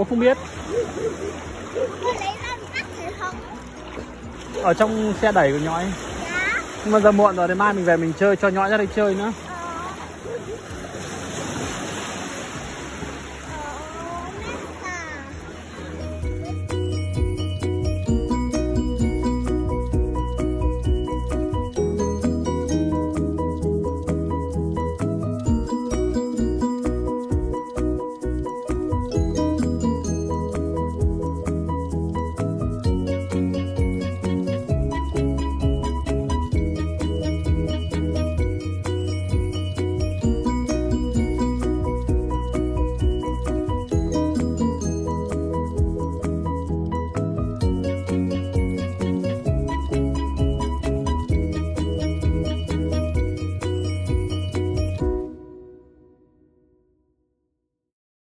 không biết. Ở trong xe đẩy của nhõi. Nhưng mà giờ muộn rồi thì mai mình về mình chơi cho nhõi ra đây chơi nữa.